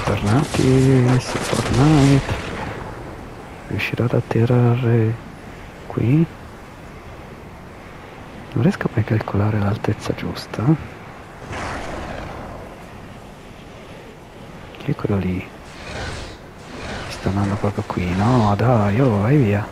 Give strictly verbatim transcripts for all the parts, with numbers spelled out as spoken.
Bentornati su Fortnite. Riuscirò ad atterrare qui? Non riesco mai a calcolare l'altezza giusta. Chi è quello lì? Mi sta andando proprio qui. No, dai, oh, vai via.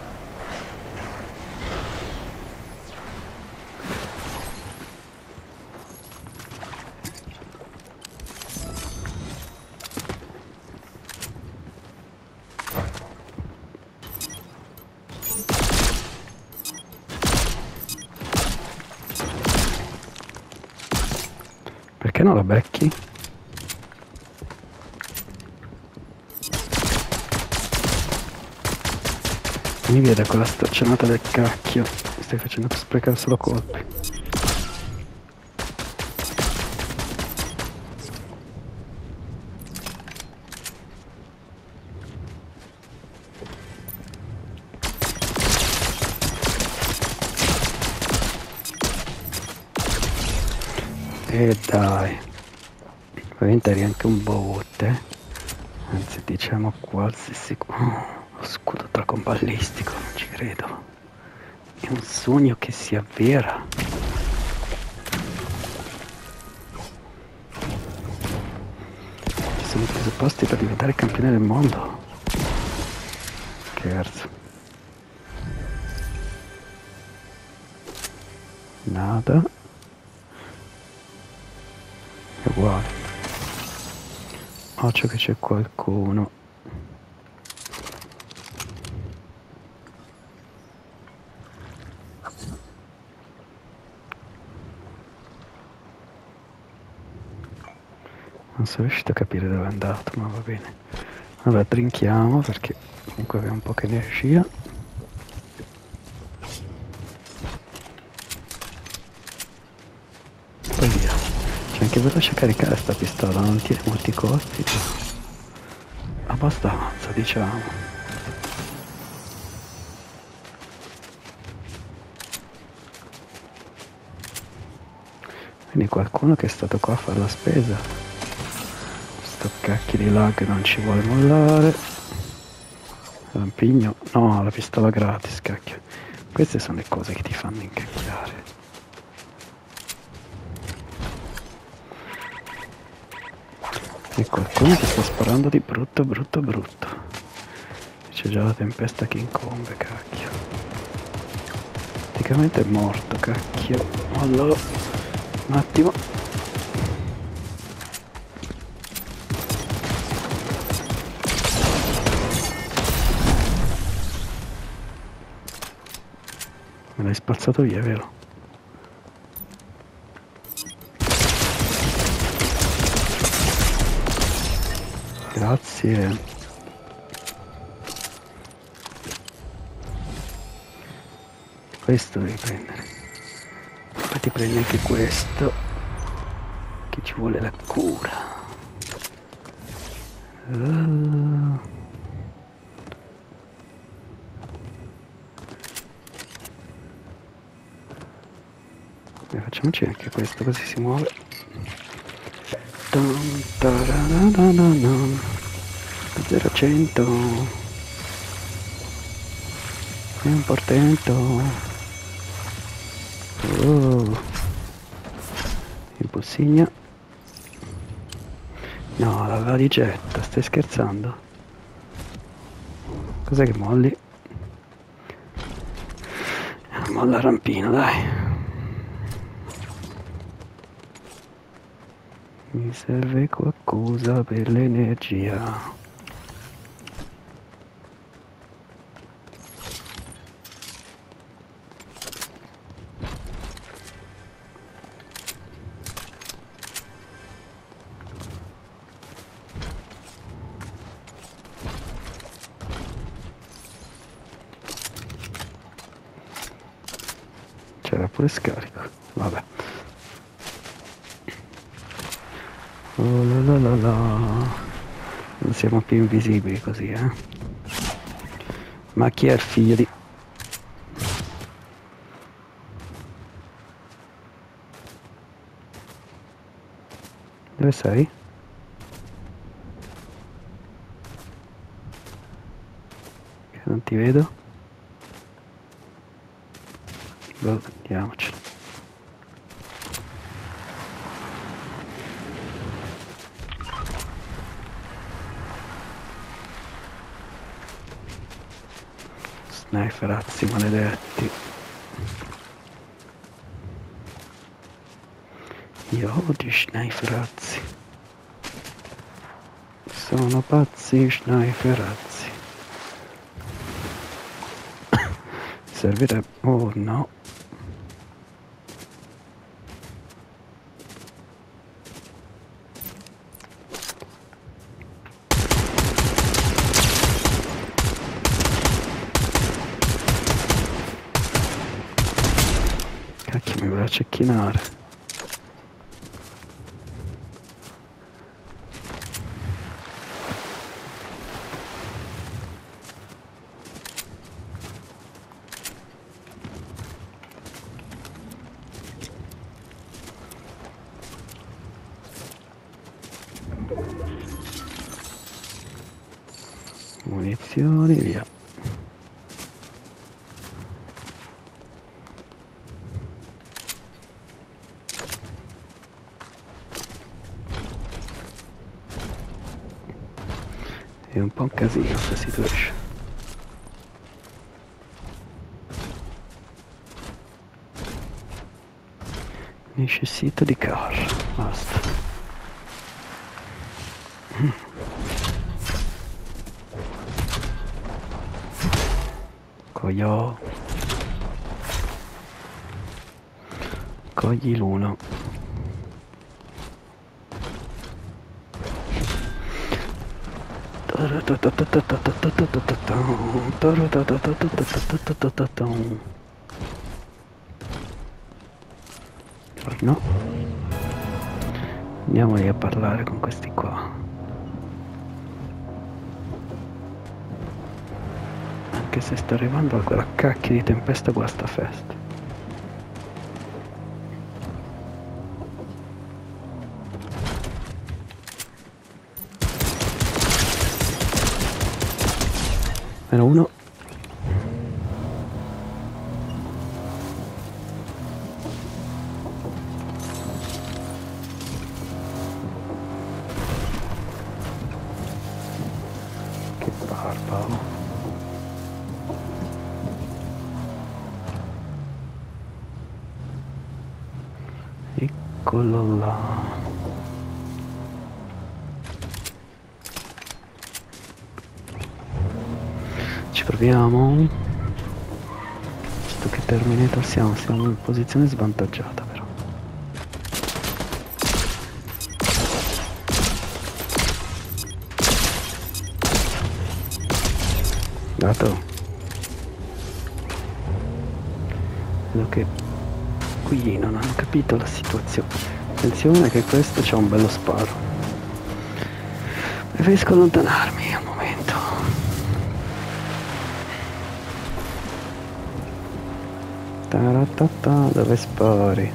Perché non la becchi? Mi via da quella staccionata del cacchio. Mi stai facendo sprecare solo colpi. E dai. Ovviamente eri anche un botte. Anzi, diciamo qualsiasi... Oh, lo scudo dragonballistico, non ci credo. È un sogno che si avvera. Ci sono i presupposti per diventare campione del mondo. Scherzo. Nada. È uguale. Occhio che c'è qualcuno. Non sono riuscito a capire dove è andato, ma va bene. Allora drinchiamo perché comunque abbiamo poca energia. Poi via. C'è anche veloce a caricare sta pistola, non tiene molti colpi. Abbastanza, diciamo. Quindi qualcuno che è stato qua a fare la spesa. Sto cacchio di lag non ci vuole mollare. Rampigno. No, la pistola gratis, cacchio. Queste sono le cose che ti fanno incacchiare. E qualcuno che sta sparando di brutto, brutto, brutto. C'è già la tempesta che incombe, cacchio. Praticamente è morto, cacchio. Allora, un attimo. Me l'hai spazzato via, vero? Grazie. Questo devi prendere. Poi ti prendi anche questo. Che ci vuole la cura. Uh. E facciamoci anche questo, così si muove. zero a cento. È un portento. Oh. Il bussigno. No, la valigetta, stai scherzando? Cos'è che molli? Molla rampino, dai. Mi serve qualcosa per l'energia. C'era pure scarico, vabbè. Oh la la la la. Non siamo più invisibili così, eh. Ma chi è il figlio di... Dove sei? ti vedo. Boh, andiamoci. Sniperazzi maledetti. Io odio sniperazzi. Sono pazzi sniperazzi. Servirebbe... Oh no. Cacchio, mi voleva cecchinare. Munizioni, via. È un po' un casino questa situazione. Necessito di car, basta. Mm. Coglio. Cogli l'uno. No. Andiamo lì a parlare con questi qua. Anche se sta arrivando quella cacchio di tempesta guastafeste. Meno uno. Che barbaro. Eccolo là. Ci proviamo. Visto che Terminator siamo, siamo in posizione svantaggiata però. Dato. Vedo che qui non hanno capito la situazione. Attenzione che questo c'ha un bello sparo. Preferisco allontanarmi al momento. Taratata, dove spari?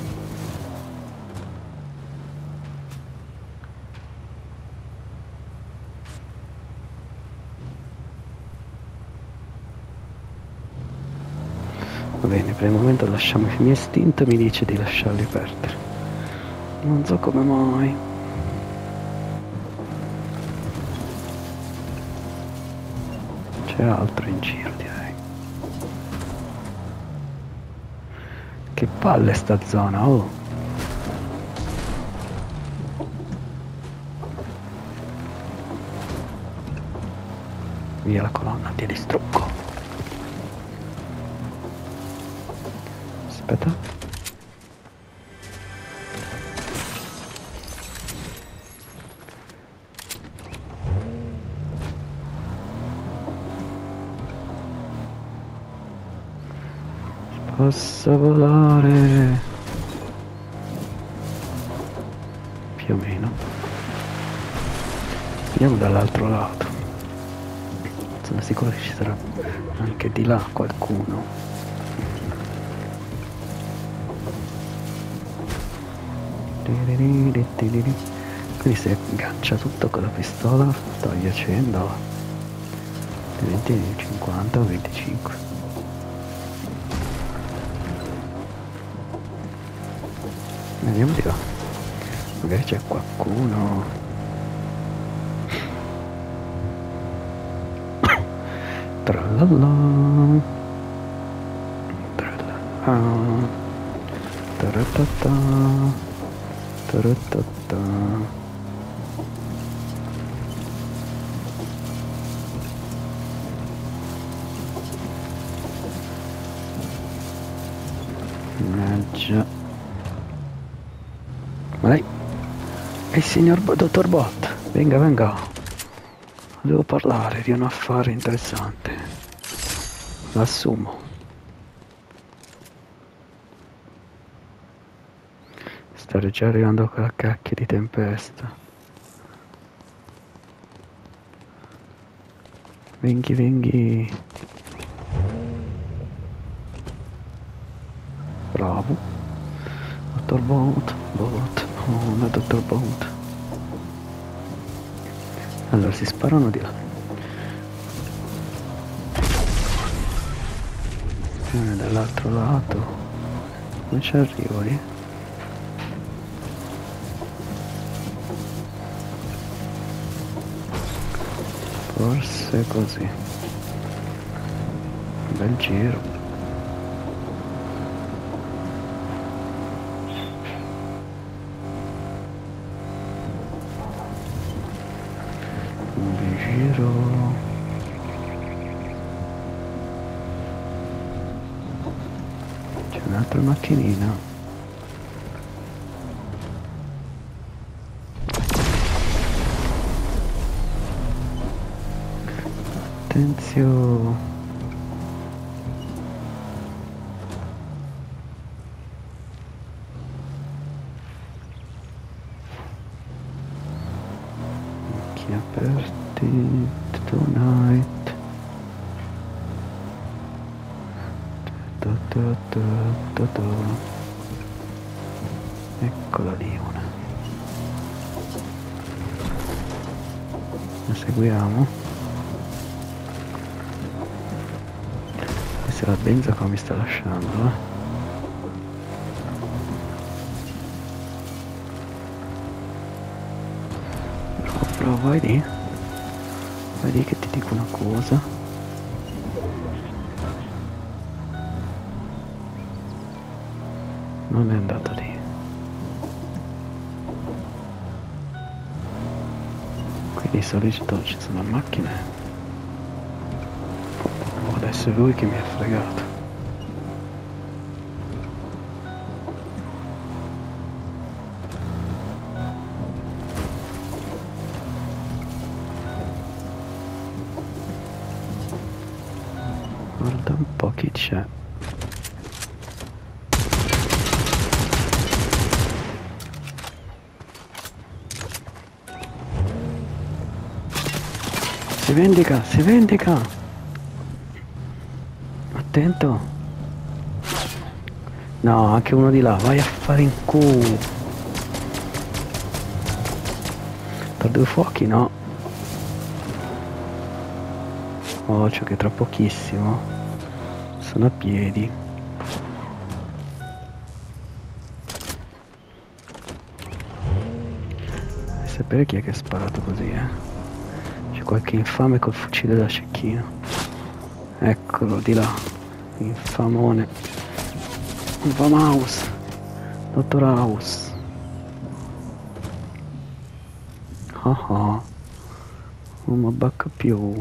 Va bene, per il momento lasciamo il mio istinto, mi dice di lasciarli perdere. Non so come mai. C'è altro in giro, direi. Che palle sta zona, oh! Via la colonna di distruggo. Aspetta. Posso volare più o meno. Andiamo dall'altro lato. Sono sicuro che ci sarà anche di là qualcuno. Quindi si aggancia tutto con la pistola, toglie accendo. venti, cinquanta o venticinque. Vediamo di là. Magari c'è qualcuno. Tralala. Tralala. Taratata. Taratata. Mannaggia. Ma dai, è il signor Bo- dottor Bot, venga, venga. Devo parlare di un affare interessante. L'assumo. Sta già arrivando quella cacchio di tempesta. Venghi, venghi. Bravo. Dottor Bot, Bot. Oh, no, dottor Bot. Allora, si sparano di là. E dall'altro lato. Come ci arrivo lì? Forse così. Bel giro. Un giro. C'è un'altra macchinina. Attenzione. Occhi aperti tonight. Ta ta ta ta ta. Eccola lì una. La seguiamo. Questa è la benza come mi sta lasciando, eh. Però vai lì, vai lì che ti dico una cosa. Non è andata lì. Qui di solito ci sono macchine. Oh, adesso è lui che mi ha fregato. Guarda un po' chi c'è. Si vendica, si vendica. Attento. No, anche uno di là, vai a fare in culo. Per due fuochi no. Occhio che tra pochissimo sono a piedi. Vuoi sapere chi è che ha sparato così, eh? C'è qualche infame col fucile da cecchino. Eccolo di là. Infamone. Infamaus. Dottor House. Ah ah. Non mi bacca più.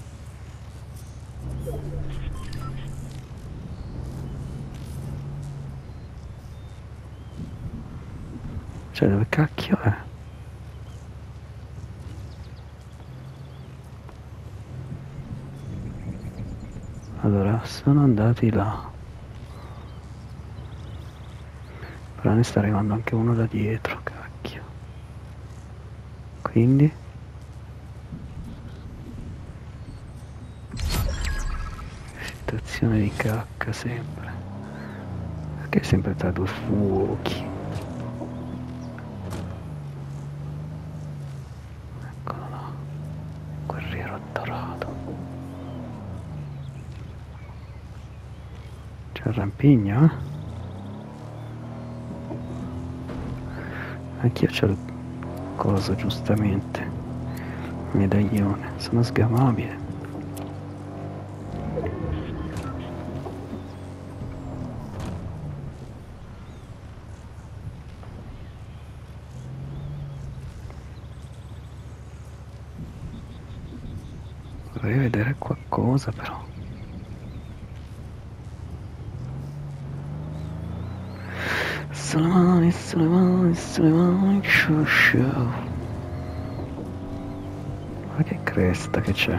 Cioè, dove cacchio è? Allora, sono andati là. Però ne sta arrivando anche uno da dietro, cacchio. Quindi? Situazione di cacca sempre. Perché è sempre tra due fuochi? Eccolo là. Guerriero dorato. C'è il rampigno, eh? Anch'io c'ho il coso, giustamente. Medaglione, sono sgamabile. Vorrei vedere qualcosa però. Sulle mani, sulle mani, sulle mani, show show. Ma che cresta che c'è?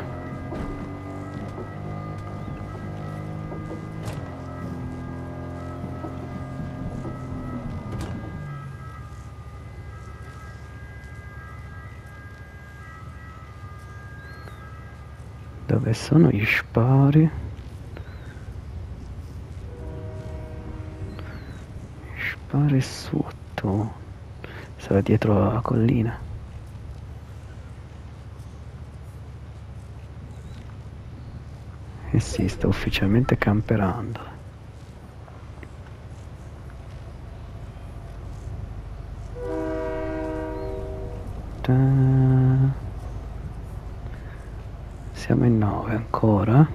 Dove sono gli spari? Gli spari sotto. Sarà dietro la collina. Eh sì, sta ufficialmente camperando. Ta. Siamo in nove ancora.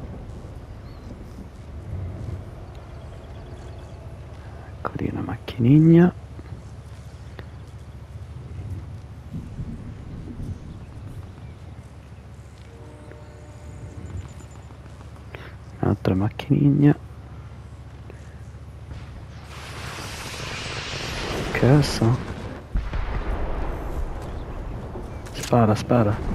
Ecco lì una macchinigna. Un'altra macchinigna. Che so? Spara, spara.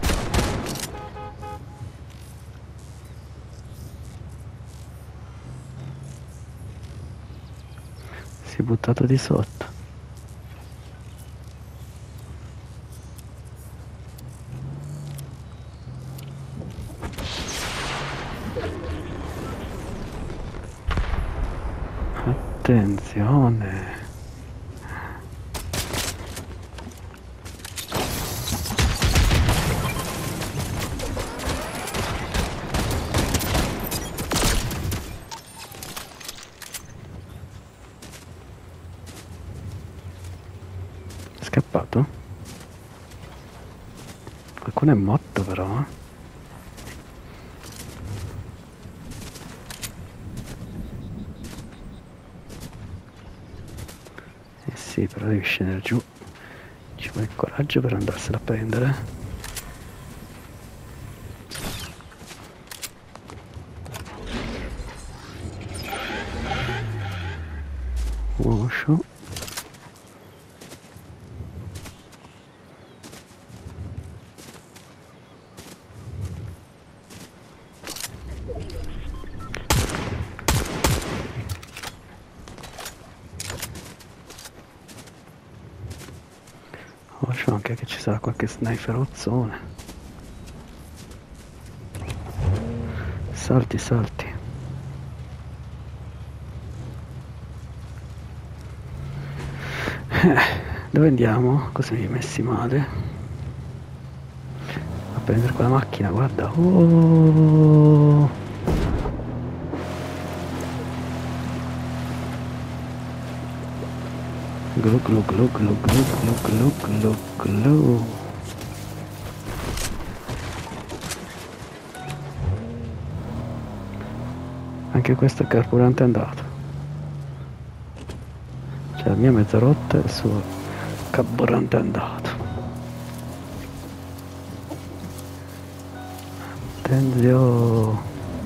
Si è buttato di sotto. Attenzione. Scappato? Qualcuno è morto però, eh? Eh sì, però devi scendere giù. Ci vuole il coraggio per andarsela a prendere. Uscio. Occhio anche che ci sarà qualche sniperozzone. Salti, salti. Eh, dove andiamo? Cosa mi hai messi male? A prendere quella macchina, guarda. Oh! Glu glu glu glu glu glu glu glu glu. Anche questo carburante è andato. Cioè la mia mezza rotta e il suo carburante è andato. Attenzione.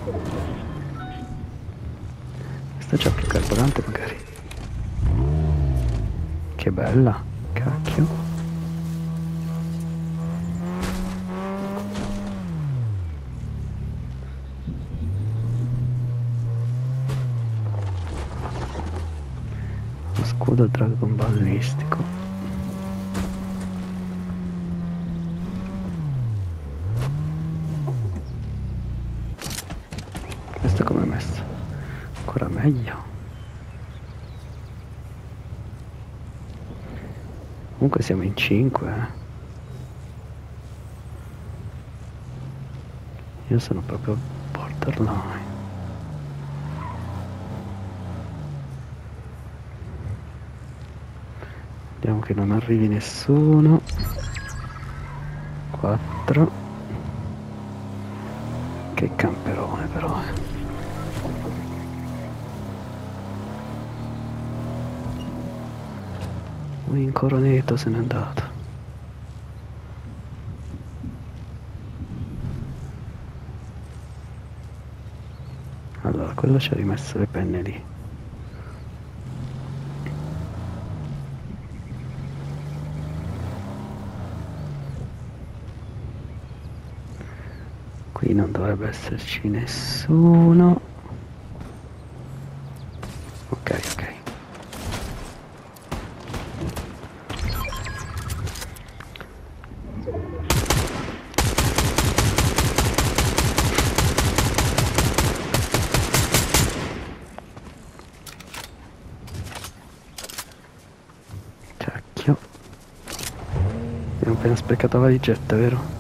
Questo c'ha più carburante magari. Che bella, cacchio. Lo scudo dragon ballistico. Questo come è messo? Ancora meglio. Comunque siamo in cinque, eh. Io sono proprio borderline. che non arrivi nessuno. Quattro. Che camperone però, eh. Un incoroneto se n'è andato. Allora, quello ci ha rimesso le penne lì. Qui non dovrebbe esserci nessuno. Ok, ok. Cacchio. Abbiamo appena sprecato la valigetta, vero?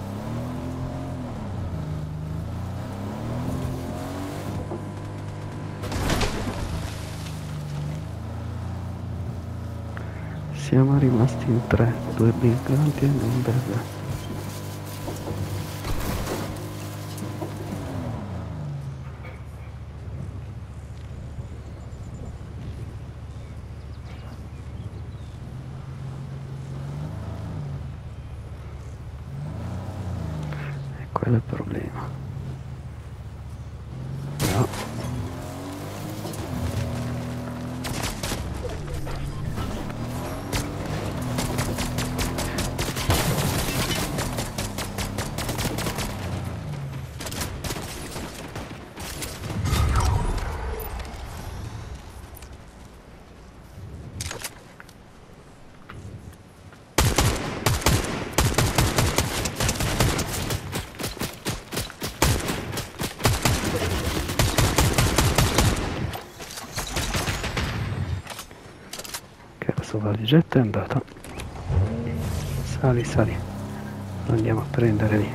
Siamo rimasti in tre, due migranti e un bebè. E quello è il problema. No. La valigetta è andata. Sali, sali. Lo andiamo a prendere lì.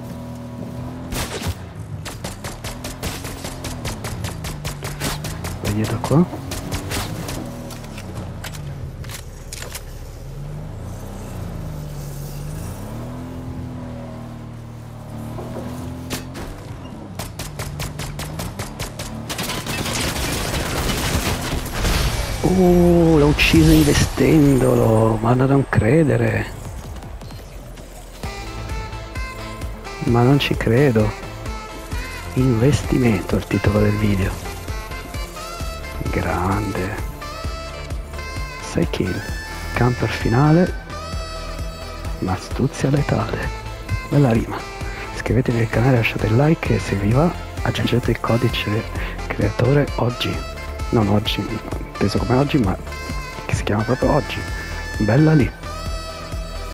Vedi da qua. Oh, l'ho ucciso investendolo, ma da non credere. Ma non ci credo. Investimento è il titolo del video. Grande. sei kill. Camper finale. Ma astuzia letale. Bella rima. Iscrivetevi al canale, lasciate il like e se vi va aggiungete il codice creatore oggi. Non oggi, inteso come oggi, ma che si chiama proprio oggi. Bella lì.